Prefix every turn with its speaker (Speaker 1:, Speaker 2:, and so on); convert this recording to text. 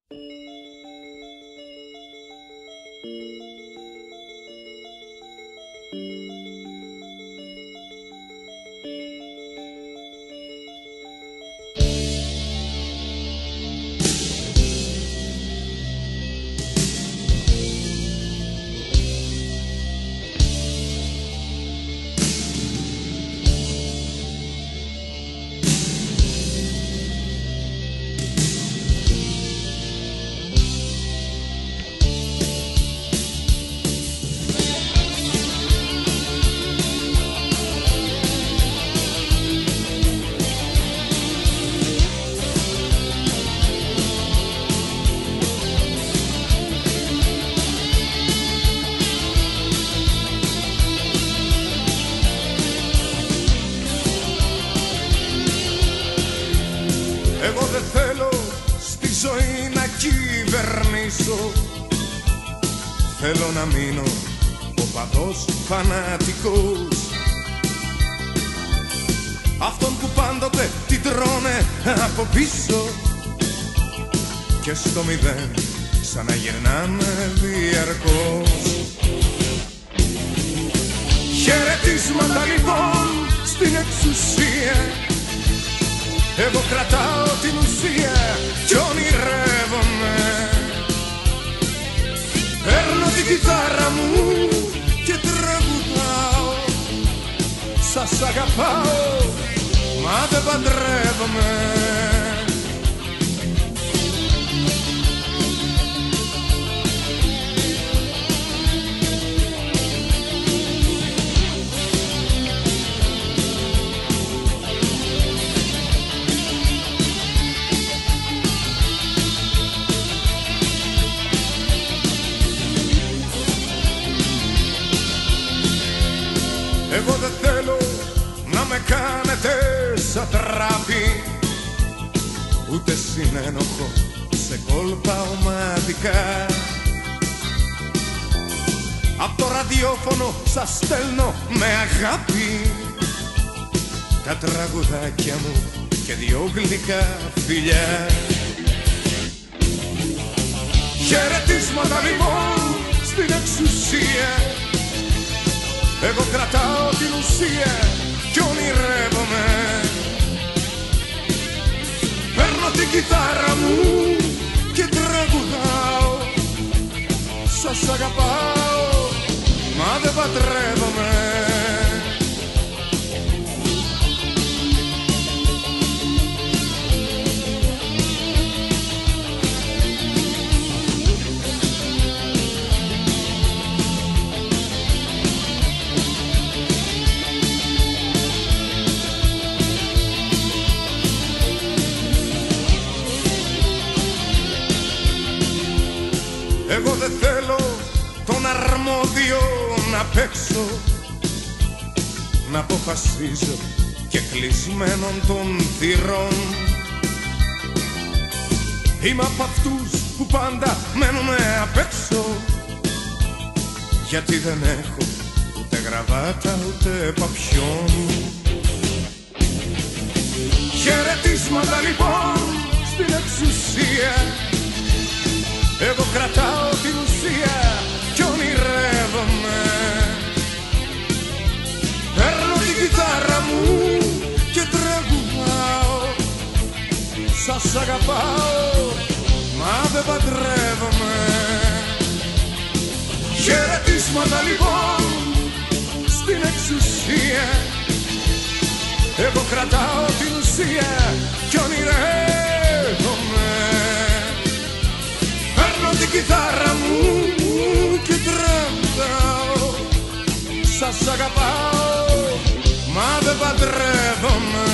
Speaker 1: Εγώ δεν θέλω στη ζωή να κυβερνήσω. Θέλω να μείνω οπαδός φανατικός, αυτόν που πάντοτε την τρώνε από πίσω και στο μηδέν ξαναγυρνάμε διαρκώς. Χαιρετίσματα λοιπόν στην εξουσία, εγώ κρατάω την ουσία κι ονειρεύομαι. Παίρνω την κιθάρα μου και τραγουδάω. Σας αγαπάω, μα δεν παντρεύομαι. Εγώ δεν θέλω να με κάνετε σατράπη, ούτε συνένοχο σε κόλπα ομαδικά. Απ' το ραδιόφωνο σας στέλνω με αγάπη τα τραγουδάκια μου και δυο γλυκά φιλιά. Χαιρετίσματα λοιπόν στην εξουσία, εγώ κρατάω την ουσία κι ονειρεύομαι. Παίρνω την κιθάρα μου και τραγουδάω. Σας αγαπάω, μα δεν παντρεύομαι. Εγώ δεν θέλω τον αρμόδιο να παίξω, να αποφασίζω και κλεισμένων των θυρών. Είμαι απ' αυτούς που πάντα μένουνε απ' έξω, γιατί δεν έχω ούτε γραβάτα ούτε παπιόν. Χαιρετίσματα λοιπόν στην εξουσία, εγώ κρατάω την ουσία κι ονειρεύομαι. Παίρνω την κιθάρα μου και τραγουδάω. Σας αγαπάω, μα δεν παντρεύομαι. Χαιρετίσματα λοιπόν στην εξουσία, εγώ κρατάω την ουσία κι ονειρεύομαι. Την κιθάρα μου και τραγουδάω. Σας αγαπάω, μα δεν παντρεύομαι.